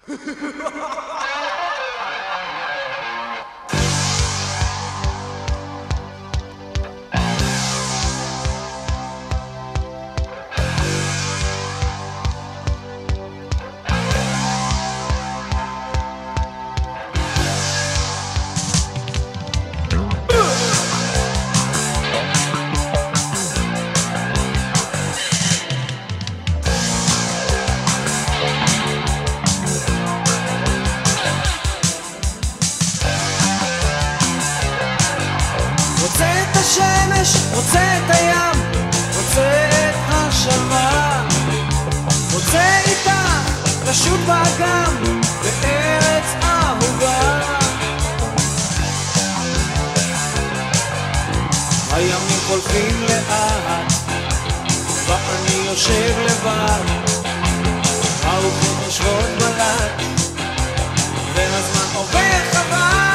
השמש, רוצה את הים, רוצה את השמיים, רוצה איתך לשוט באגם בארץ אהובה. הימים חולפים לאט ואני יושב לבד, הרוחות נושבות בלט והזמן עובר חבל.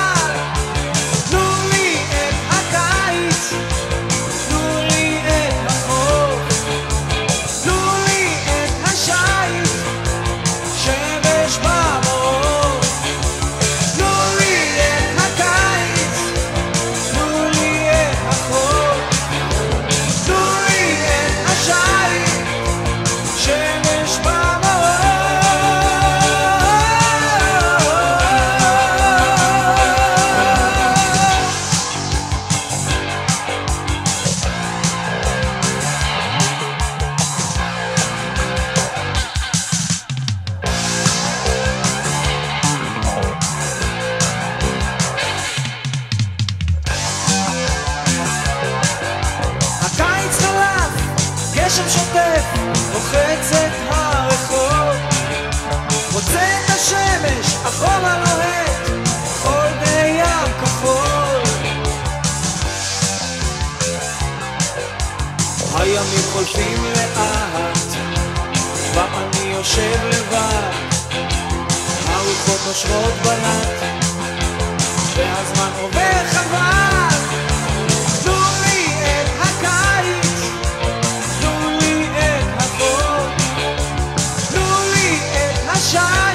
גשם שוטף, רוחץ את הרחוב, רוצה את השמש, החום הלוהט, חול בים כחול. הימים חולפים לאט, ואני יושב לבד, הרוחות נושבות בלט, והזמן עובר חבל. shine.